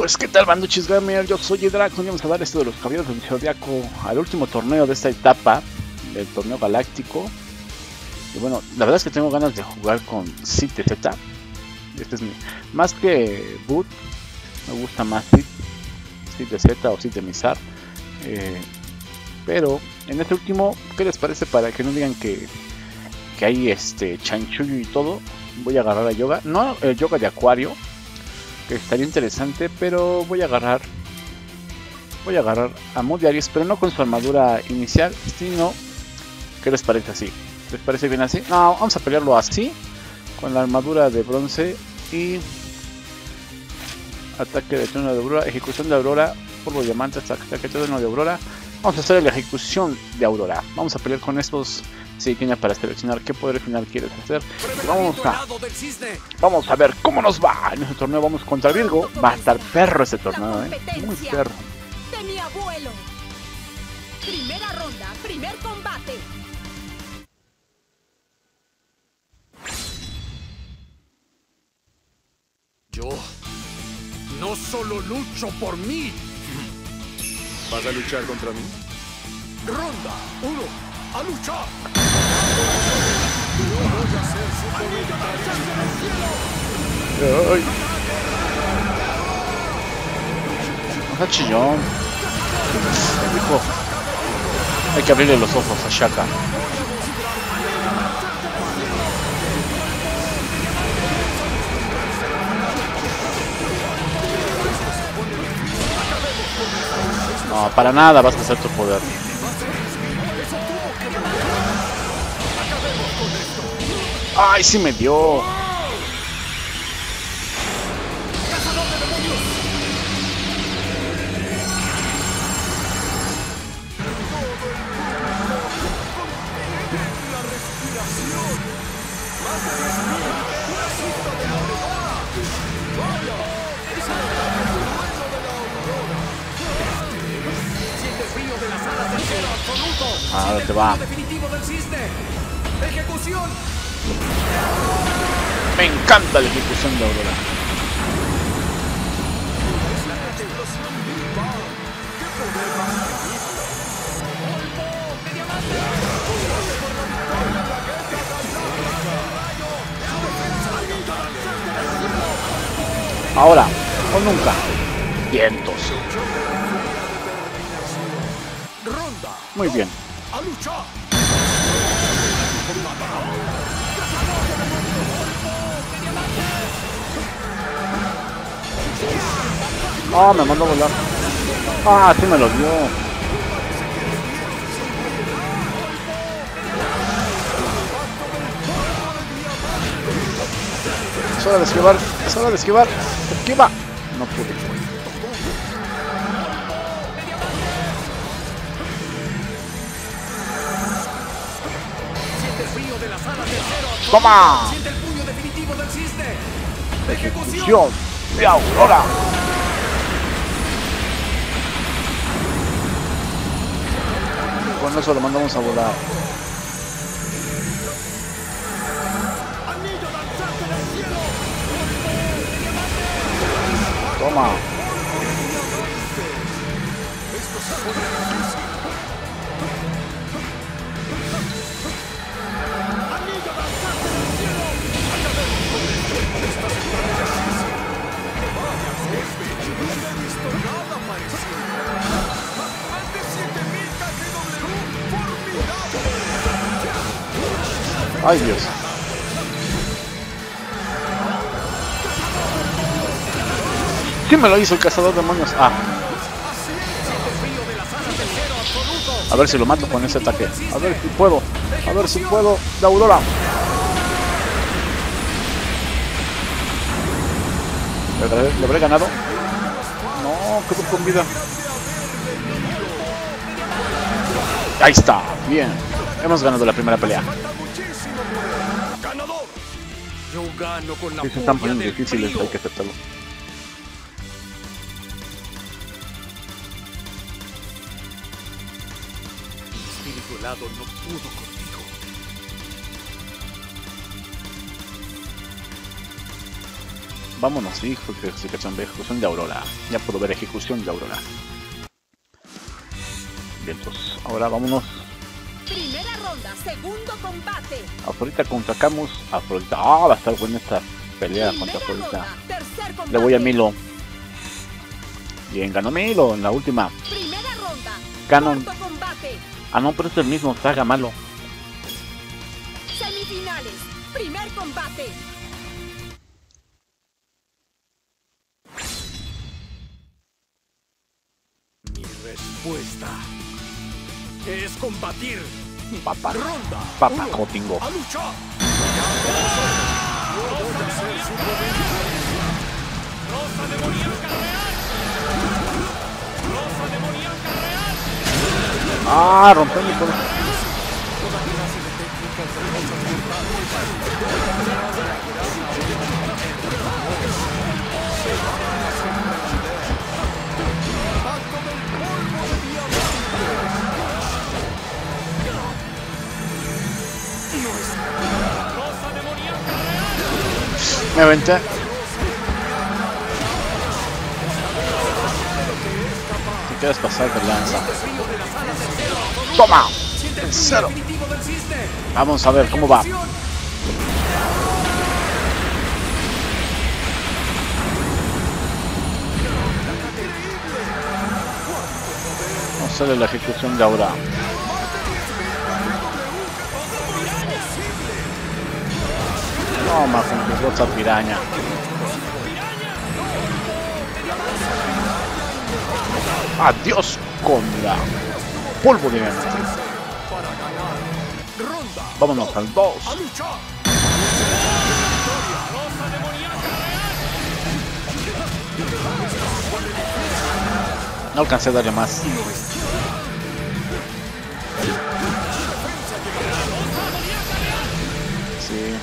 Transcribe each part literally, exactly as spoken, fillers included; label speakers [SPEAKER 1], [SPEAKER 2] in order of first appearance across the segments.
[SPEAKER 1] Pues qué tal, Banduchis Gamer, yo soy Draco y vamos a dar esto de los Caballeros del Zodiaco al último torneo de esta etapa, del torneo galáctico. Y bueno, la verdad es que tengo ganas de jugar con Sid de Z. Este es mi, más que Boot, me gusta más Sid, Sid de Z o Sid de Mizar. Eh, pero en este último, ¿qué les parece? Para que no digan que, que hay este chanchullo y todo, voy a agarrar a Yoga, no el Yoga de Acuario, que estaría interesante, pero voy a agarrar voy a agarrar a Mudiaris, pero no con su armadura inicial, sino, ¿qué les parece así? ¿Les parece bien así? No, vamos a pelearlo así, con la armadura de bronce y ataque de trueno de aurora, ejecución de aurora, polvo de diamante, ataque de trueno de aurora. Vamos a hacer la ejecución de aurora, vamos a pelear con estos. Sí, tiene para seleccionar qué poder final quieres hacer. Vamos a, vamos a ver cómo nos va en este torneo. Vamos contra Virgo. Va a estar perro este torneo, eh. Muy perro.
[SPEAKER 2] De mi abuelo. Primera ronda, primer combate.
[SPEAKER 3] Yo no solo lucho por mí.
[SPEAKER 4] ¿Vas a luchar contra mí?
[SPEAKER 3] Ronda uno. ¡A luchar!
[SPEAKER 1] Ay. No está chillón. Hijo. Hay que abrirle los ojos a Shaka. No, para nada vas a hacer tu poder. ¡Ay, sí me dio! Ahora te va.
[SPEAKER 3] Ejecución.
[SPEAKER 1] Me encanta la ejecución de aurora. Ahora o nunca. Vientos. Muy bien.
[SPEAKER 3] A luchar.
[SPEAKER 1] Ah, oh, me mandó a volar. Ah, sí me lo dio. Es hora de esquivar, es hora de esquivar. Esquiva. No pude. ¡Toma!
[SPEAKER 3] Siente el puño definitivo del cisne.
[SPEAKER 1] Ejecución de aurora. Con eso lo mandamos a volar. Toma. Ay, Dios. Sí me lo hizo el cazador de demonios. Ah. A ver si lo mato con ese ataque. A ver si puedo. A ver si puedo. De aurora. ¿Le, le habré ganado? No, quedó con vida. Ahí está. Bien. Hemos ganado la primera pelea.
[SPEAKER 3] Yo gano con la
[SPEAKER 1] Si se están poniendo
[SPEAKER 3] del
[SPEAKER 1] difíciles,
[SPEAKER 3] frío.
[SPEAKER 1] hay que aceptarlo.
[SPEAKER 3] Mi espíritu helado no pudo contigo.
[SPEAKER 1] Vámonos, sí, fue ejecución de ejecución de Aurora. Ya puedo ver ejecución de Aurora. Bien, entonces, ahora vámonos.
[SPEAKER 2] Primera ronda, segundo combate.
[SPEAKER 1] Afrodita contra Camus. Afrodita. Ah, va a estar buena esta pelea contra
[SPEAKER 2] Primera
[SPEAKER 1] Afrodita.
[SPEAKER 2] ronda, tercer combate.
[SPEAKER 1] Le voy a Milo. Bien, ganó Milo en la última.
[SPEAKER 2] Primera ronda.
[SPEAKER 1] Canon.
[SPEAKER 2] Cuarto combate.
[SPEAKER 1] Ah, no, pero es el mismo, Saga malo.
[SPEAKER 2] Semifinales. Primer combate.
[SPEAKER 3] Mi respuesta es combatir.
[SPEAKER 1] Papá.
[SPEAKER 3] Ronda.
[SPEAKER 1] Papá,
[SPEAKER 3] uno.
[SPEAKER 1] como tingo.
[SPEAKER 3] ¡A luchar! ¡Rosa demoníaca real! ¡Rosa demoníaca real!
[SPEAKER 1] Ah, rompió mi corazón. Me aventé. Si quieres pasar de lanza. ¡Toma! Cero. Vamos a ver cómo va. No sale la ejecución de ahora. Toma con tu rosa piraña. Adiós con la polvo de diamante. Vámonos al dos. No alcancé a darle más. Sí.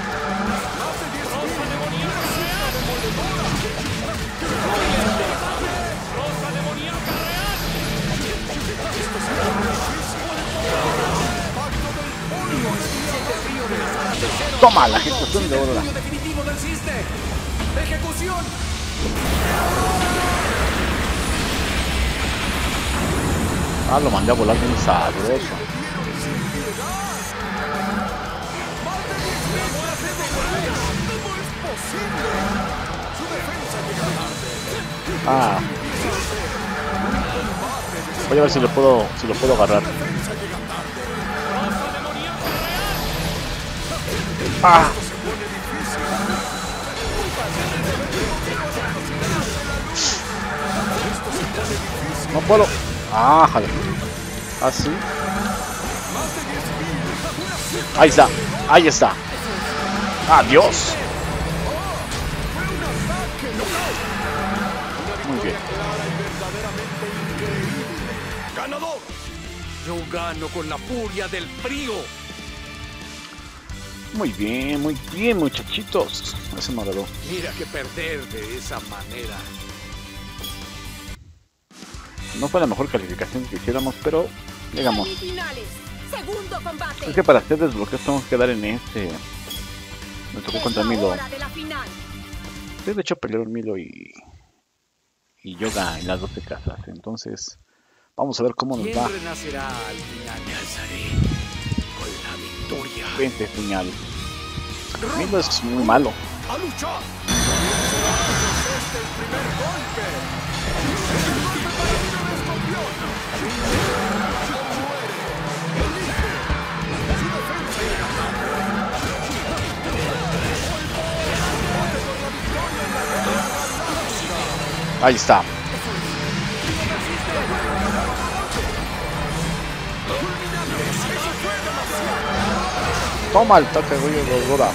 [SPEAKER 1] Toma la ejecución de Aurora.
[SPEAKER 3] Definitivo del Ciste. Ejecución.
[SPEAKER 1] Ah, lo mandé a volar bien sabroso. Ah. Voy a ver si lo puedo, si lo puedo agarrar. Ah. No puedo. Ah, jale. Así. Ahí está. Ahí está. Adiós. Muy bien.
[SPEAKER 3] Ganador. Yo gano con la furia del frío.
[SPEAKER 1] Muy bien, muy bien, muchachitos. Ese me agradó.
[SPEAKER 3] Mira que perder de esa manera.
[SPEAKER 1] No fue la mejor calificación que hiciéramos, pero llegamos.
[SPEAKER 2] Semifinales. Segundo combate.
[SPEAKER 1] Es que para hacer desbloqueos tenemos que dar en este. Me tocó
[SPEAKER 2] Es
[SPEAKER 1] contra
[SPEAKER 2] la
[SPEAKER 1] Milo.
[SPEAKER 2] hora de la final.
[SPEAKER 1] Sí, de hecho pelearon Milo y. y Yoga en las doce casas. Entonces, vamos a ver cómo nos
[SPEAKER 3] ¿Quién
[SPEAKER 1] va.
[SPEAKER 3] renacerá al final? Me alzaré con la victoria.
[SPEAKER 1] veinte puñal. Milo es muy malo.
[SPEAKER 3] ¡A luchar! Este el primer golpe.
[SPEAKER 1] Ahí está. Toma el toque de Aurora.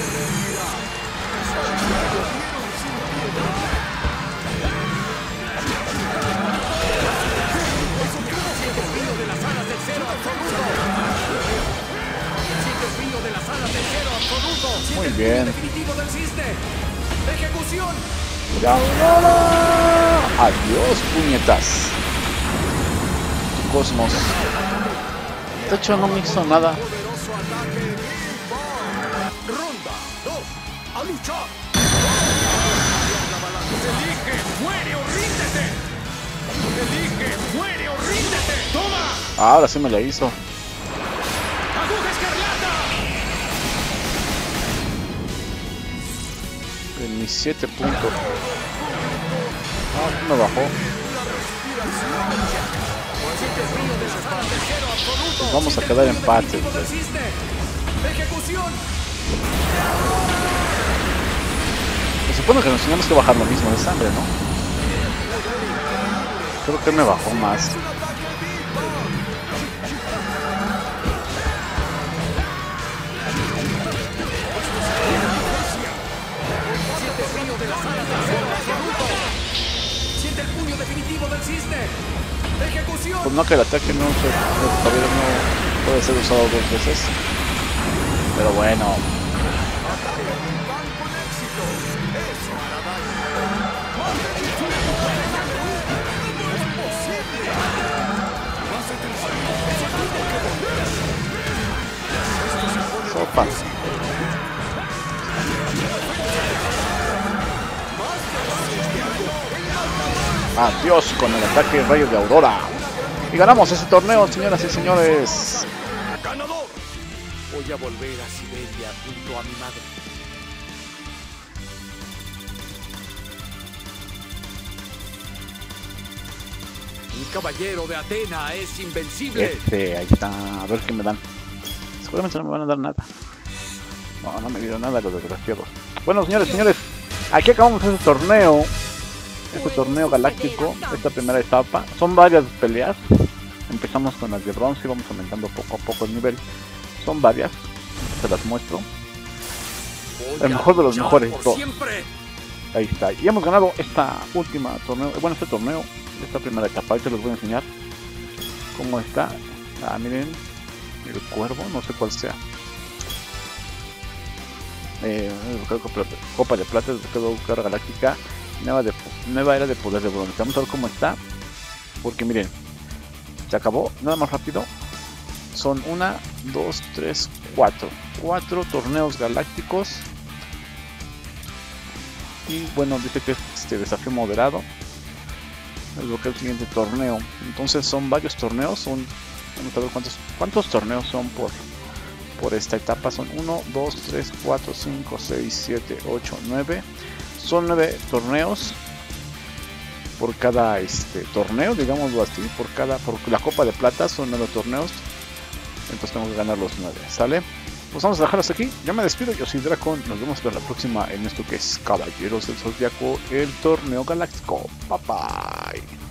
[SPEAKER 1] Muy bien.
[SPEAKER 3] Definitivo del Ciste. Ejecución.
[SPEAKER 1] ¡Y Aurora! Adiós, puñetas. Cosmos. De hecho, no me hizo nada.
[SPEAKER 3] Poderoso ataque. Ronda dos. A luchar. Elige, muere o ríndete. Elige, muere o ríndete. Toma.
[SPEAKER 1] Ahora sí me la hizo.
[SPEAKER 3] Aguja escarlata.
[SPEAKER 1] En mis siete puntos. Ah, me bajó. Pues vamos a quedar en empate.
[SPEAKER 3] Ejecución.
[SPEAKER 1] Se supone que nos tenemos que bajar lo mismo de sangre, ¿no? Creo que me bajó más.
[SPEAKER 3] Siente el puño definitivo del cisne. Ejecución.
[SPEAKER 1] Pues no, que el ataque no, se, todavía no puede ser usado dos veces. Pero bueno. Sopa. Adiós con el ataque rayo de Aurora. Y ganamos ese torneo, señoras y señores.
[SPEAKER 3] ¡Ganador! Voy a volver a Siberia junto a mi madre. Un caballero de Atena es invencible.
[SPEAKER 1] Este, ahí está. A ver qué me dan. Seguramente no me van a dar nada. No, no me dieron nada los desgraciados. Bueno, señores, señores, aquí acabamos este torneo. Este torneo galáctico, esta primera etapa. Son varias peleas. Empezamos con las de bronce y vamos aumentando poco a poco el nivel. Son varias. Se las muestro. El mejor de los mejores. Dos. Ahí está. Y hemos ganado esta última torneo. Bueno, este torneo. Esta primera etapa. Ahorita les voy a enseñar cómo está. Ah, miren. El cuervo. No sé cuál sea. Eh, Copa de Plata. Copa Galáctica. Nueva, de, nueva era de poder de bronce. Vamos a ver cómo está. Porque miren. Se acabó. Nada más rápido. Son una, dos, tres, cuatro. Cuatro torneos galácticos. Y bueno, dice que es este desafío moderado. Es lo que es el siguiente torneo. Entonces son varios torneos. Son, vamos a ver cuántos, cuántos torneos son por, por esta etapa. Son uno, dos, tres, cuatro, cinco, seis, siete, ocho, nueve. Son nueve torneos. Por cada este torneo, digámoslo así. Por cada, por la Copa de Plata son nueve torneos. Entonces tengo que ganar los nueve, ¿sale? Pues vamos a dejarlos aquí. Ya me despido, yo soy Dracon. Nos vemos para la próxima en esto que es Caballeros del Zodiaco, el torneo galáctico. Bye bye.